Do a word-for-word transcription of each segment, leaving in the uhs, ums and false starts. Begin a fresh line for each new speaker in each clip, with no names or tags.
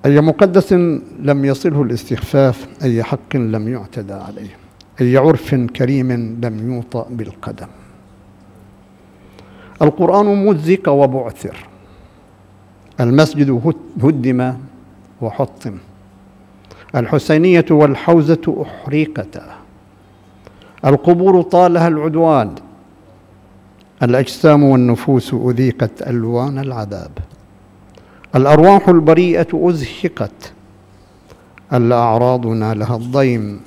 أي مقدس لم يصله الاستخفاف، أي حق لم يعتدى عليه، أي عرف كريم لم يوطأ بالقدم. القرآن مزق وبعثر، المسجد هدم وحطم، الحسينية والحوزة أحرقتا، القبور طالها العدوان، الأجسام والنفوس أذيقت ألوان العذاب، الأرواح البريئة أزهقت، الأعراض نالها الضيم،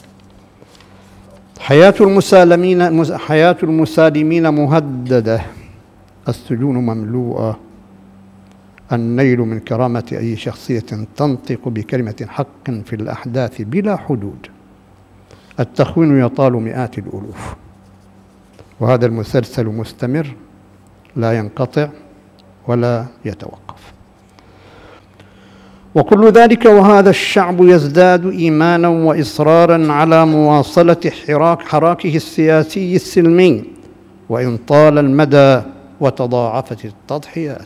حياة المسالمين حياة المسالمين مهددة، السجون مملوءة، النيل من كرامة أي شخصية تنطق بكلمة حق في الأحداث بلا حدود، التخوين يطال مئات الألوف، وهذا المسلسل مستمر لا ينقطع ولا يتوقف. وكل ذلك وهذا الشعب يزداد إيمانا وإصرارا على مواصلة حراك حراكه السياسي السلمي، وإن طال المدى وتضاعفت التضحيات.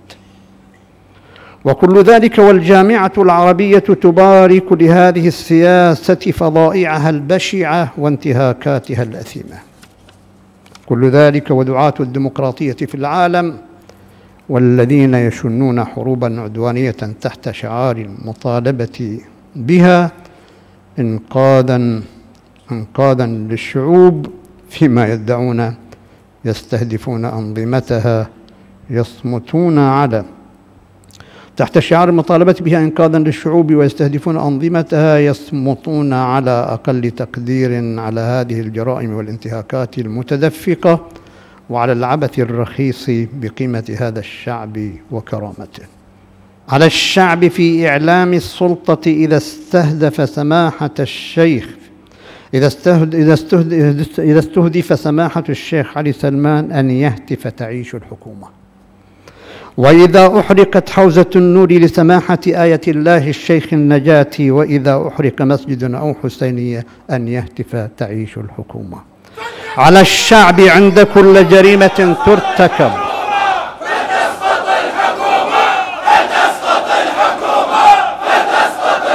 وكل ذلك والجامعة العربية تبارك لهذه السياسة فظائعها البشعة وانتهاكاتها الأثيمة. كل ذلك ودعاة الديمقراطية في العالم والذين يشنون حروبا عدوانية تحت شعار المطالبة بها إنقاذا إنقاذا للشعوب، فيما يدعون يستهدفون أنظمتها، يصمتون على تحت شعار المطالبة بها إنقاذا للشعوب ويستهدفون أنظمتها، يصمتون على أقل تقدير على هذه الجرائم والانتهاكات المتدفقة وعلى العبث الرخيص بقيمة هذا الشعب وكرامته. على الشعب في إعلام السلطة إذا استهدف سماحة الشيخ إذا استهدف, إذا استهدف, إذا استهدف سماحة الشيخ علي سلمان أن يهتف تعيش الحكومة، وإذا أحرقت حوزة النور لسماحة آية الله الشيخ النجاة، وإذا أحرق مسجد أو حسينية أن يهتف تعيش الحكومة. على الشعب عند كل جريمة ترتكب فتسقط الحكومة فتسقط الحكومة فتسقط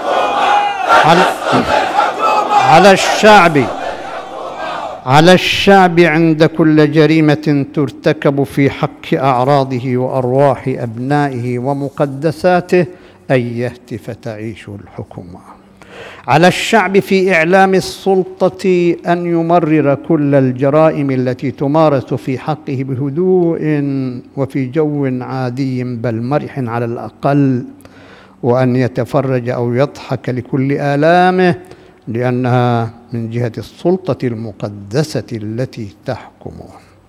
الحكومة على الشعب على الشعب عند كل جريمة ترتكب في حق أعراضه وأرواح أبنائه ومقدساته أن يهتف تعيش الحكومة. على الشعب في إعلام السلطة أن يمرر كل الجرائم التي تمارس في حقه بهدوء وفي جو عادي بل مرح على الأقل، وأن يتفرج أو يضحك لكل آلامه لأنها من جهة السلطة المقدسة التي تحكمه.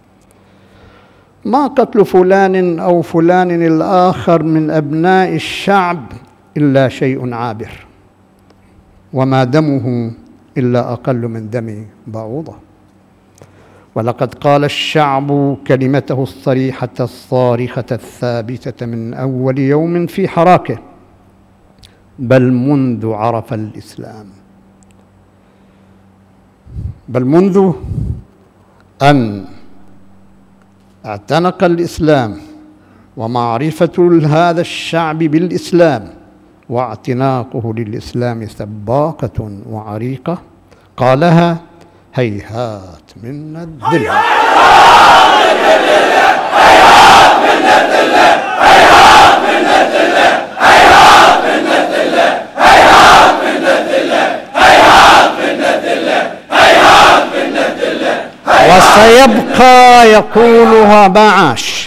ما قتل فلان أو فلان الآخر من أبناء الشعب إلا شيء عابر، وما دمه إلا أقل من دم بعوضة. ولقد قال الشعب كلمته الصريحة الصارخة الثابتة من أول يوم في حراكه، بل منذ عرف الإسلام بل منذ أن اعتنق الإسلام ومعرفة هذا الشعب بالإسلام واعتناقه للإسلام سباقة وعريقة، قالها هيهات من الذل هيهات من الذل هيهات من الذل هيهات من الذل هيهات من الذل هيهات من الذل هيهات من الذل وسيبقى يقولها معاش.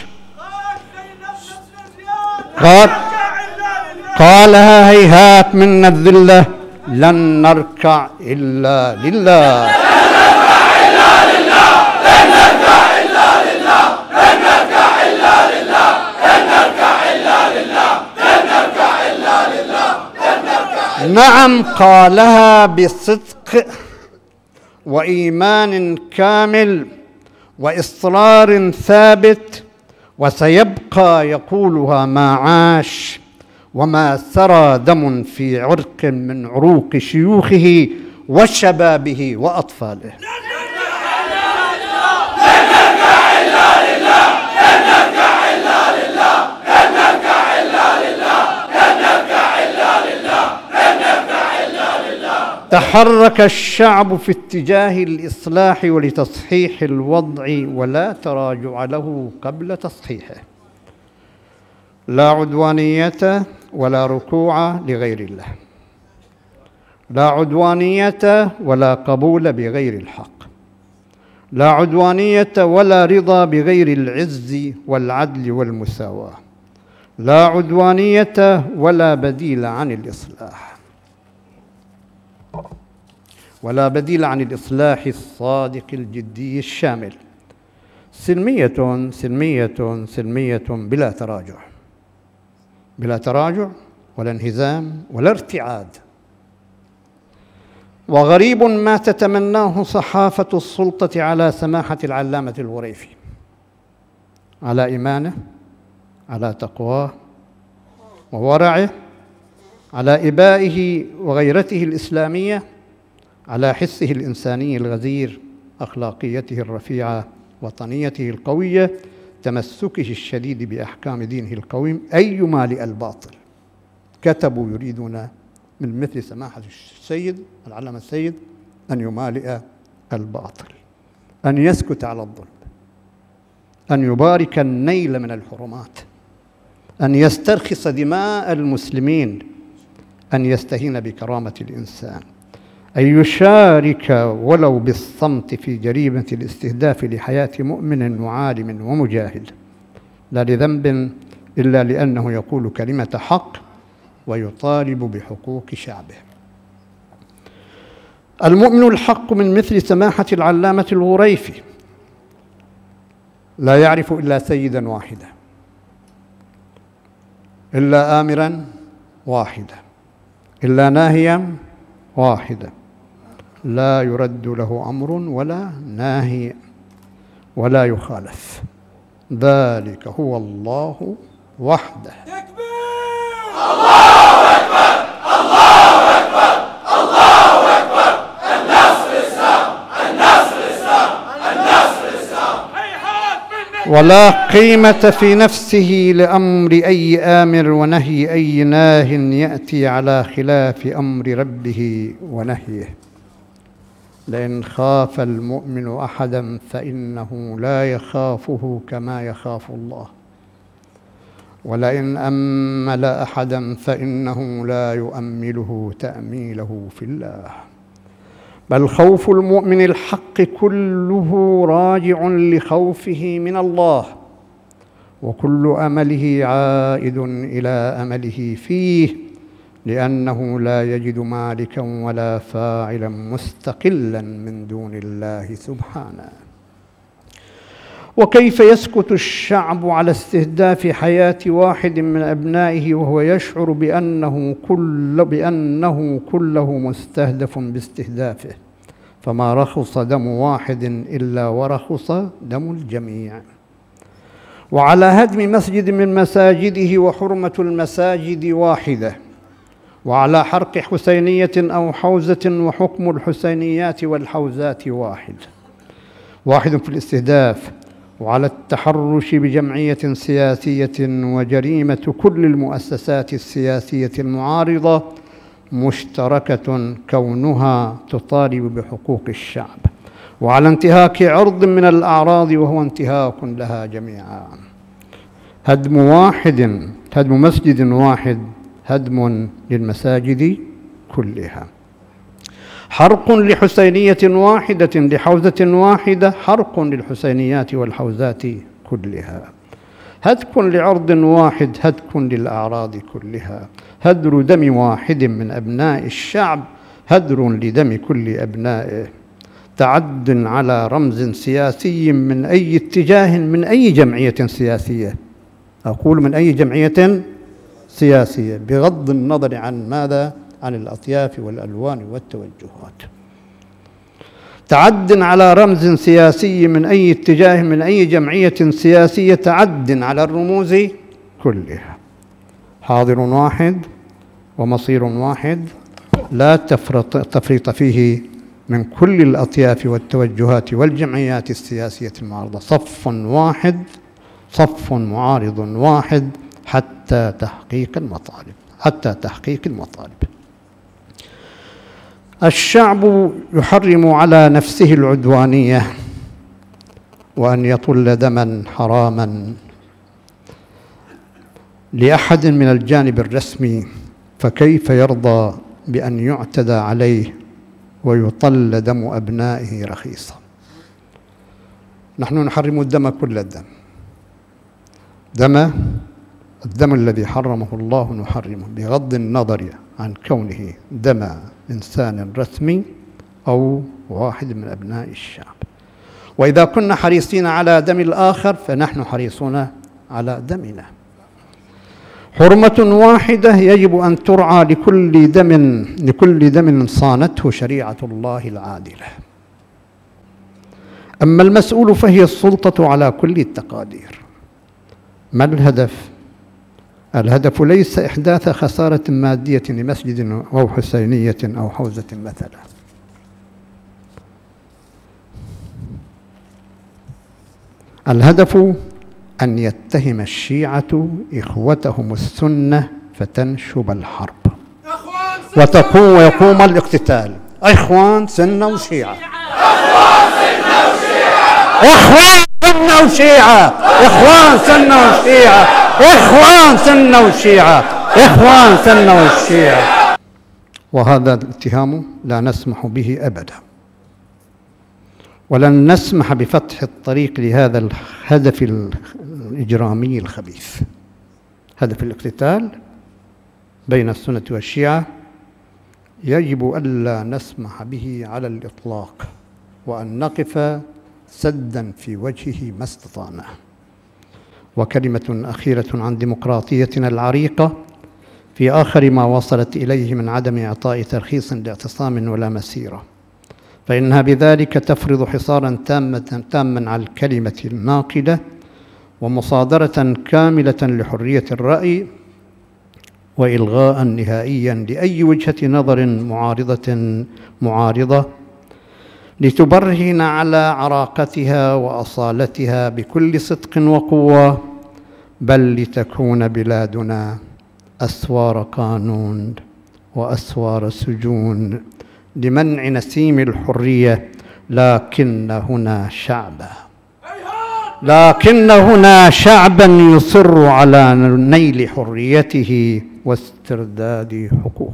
قال قالها هيهات من الذلة لن نركع إلا لله لن نركع إلا لله لن نركع إلا لله لن نركع إلا لله لن نركع إلا لله لن نركع إلا لله لن نركع. نعم، قالها بصدق وإيمان كامل وإصرار ثابت، وسيبقى يقولها ما عاش وما سرى دم في عرق من عروق شيوخه وشبابه وأطفاله. تحرك الشعب في اتجاه الإصلاح ولتصحيح الوضع ولا تراجع له قبل تصحيحه. لا عدوانية ولا ركوع لغير الله، لا عدوانية ولا قبول بغير الحق، لا عدوانية ولا رضا بغير العز والعدل والمساواة، لا عدوانية ولا بديل عن الإصلاح، ولا بديل عن الإصلاح الصادق الجدي الشامل. سلمية سلمية سلمية بلا تراجع، بلا تراجع ولا انهزام ولا ارتعاد. وغريب ما تتمناه صحافة السلطة على سماحة العلامة الغريفي، على إيمانه، على تقواه وورعه، على إبائه وغيرته الإسلامية، على حسه الإنساني الغزير، أخلاقيته الرفيعة، وطنيته القوية، تمسكه الشديد بأحكام دينه القويم، أي مالئ الباطل. كتبوا يريدون من مثل سماحة السيد العلامة السيد أن يمالئ الباطل، أن يسكت على الظلم، أن يبارك النيل من الحرمات، أن يسترخص دماء المسلمين، أن يستهين بكرامة الإنسان، أن يشارك ولو بالصمت في جريمة الاستهداف لحياة مؤمن وعالم ومجاهد، لا لذنب إلا لأنه يقول كلمة حق ويطالب بحقوق شعبه. المؤمن الحق من مثل سماحة العلامة الغريفي لا يعرف إلا سيداً واحدا، إلا آمراً واحدا، إلا ناهياً واحدا، لا يرد له أمر ولا ناهي ولا يخالف. ذلك هو الله وحده.
الله أكبر الله أكبر الله أكبر. النصر الإسلام النصر الإسلام النصر الإسلام.
ولا قيمة في نفسه لأمر أي آمر ونهي أي ناه يأتي على خلاف أمر ربه ونهيه. لئن خاف المؤمن أحدا فإنه لا يخافه كما يخاف الله، ولئن أمل أحدا فإنه لا يؤمله تأميله في الله. بل خوف المؤمن الحق كله راجع لخوفه من الله، وكل أمله عائد إلى أمله فيه، لأنه لا يجد مالكا ولا فاعلا مستقلا من دون الله سبحانه. وكيف يسكت الشعب على استهداف حياة واحد من أبنائه وهو يشعر بأنه, كل بأنه كله مستهدف باستهدافه؟ فما رخص دم واحد إلا ورخص دم الجميع. وعلى هدم مسجد من مساجده وحرمة المساجد واحدة، وعلى حرق حسينية أو حوزة وحكم الحسينيات والحوزات واحد واحد في الاستهداف، وعلى التحرش بجمعية سياسية وجريمة كل المؤسسات السياسية المعارضة مشتركة كونها تطالب بحقوق الشعب، وعلى انتهاك عرض من الأعراض وهو انتهاك لها جميعا. هدم واحد هدم مسجد واحد هدم للمساجد كلها، حرق لحسينية واحدة لحوزة واحدة حرق للحسينيات والحوزات كلها، هتك لعرض واحد هتك للأعراض كلها، هدر دم واحد من أبناء الشعب هدر لدم كل أبنائه، تعد على رمز سياسي من أي اتجاه من أي جمعية سياسية، أقول من أي جمعية سياسية بغض النظر عن ماذا؟ عن الأطياف والألوان والتوجهات. تعد على رمز سياسي من أي اتجاه من أي جمعية سياسية، تعد على الرموز كلها. حاضر واحد ومصير واحد لا تفرط تفريط فيه من كل الأطياف والتوجهات والجمعيات السياسية المعارضة، صف واحد صف معارض واحد حتى تحقيق المطالب حتى تحقيق المطالب. الشعب يحرم على نفسه العدوانية وأن يطل دما حراما لأحد من الجانب الرسمي، فكيف يرضى بأن يعتدى عليه ويطل دم أبنائه رخيصا؟ نحن نحرم الدم، كل الدم، دم الدم الذي حرمه الله نحرمه بغض النظر عن كونه دم إنسان رسمي أو واحد من أبناء الشعب. وإذا كنا حريصين على دم الآخر فنحن حريصون على دمنا. حرمة واحدة يجب أن ترعى لكل دم لكل دم صانته شريعة الله العادلة. أما المسؤول فهي السلطة على كل التقادير. ما الهدف؟ الهدف ليس إحداث خسارة مادية لمسجد أو حسينية أو حوزة مثلا. الهدف أن يتهم الشيعة إخوتهم السنة فتنشب الحرب وتقوم ويقوم الاقتتال. إخوان سنة وشيعة، إخوان سنة وشيعة، إخوان سنة وشيعة، إخوان سنة وشيعة، إخوان سنة وشيعة، إخوان سنة وشيعة. وهذا الاتهام لا نسمح به أبدا، ولن نسمح بفتح الطريق لهذا الهدف الإجرامي الخبيث، هدف الاقتتال بين السنة والشيعة. يجب ألا نسمح به على الإطلاق، وأن نقف سدا في وجهه ما استطعنا. وكلمة أخيرة عن ديمقراطيتنا العريقة في آخر ما وصلت إليه من عدم إعطاء ترخيص لاعتصام ولا مسيرة، فإنها بذلك تفرض حصارا تاما تاما على الكلمة الناقدة ومصادرة كاملة لحرية الرأي، وإلغاء نهائيا لأي وجهة نظر معارضة معارضة لتبرهن على عراقتها وأصالتها بكل صدق وقوة، بل لتكون بلادنا أسوار قانون وأسوار سجون لمنع نسيم الحرية. لكن هنا شعبا لكن هنا شعبا يصر على نيل حريته واسترداد حقوقه.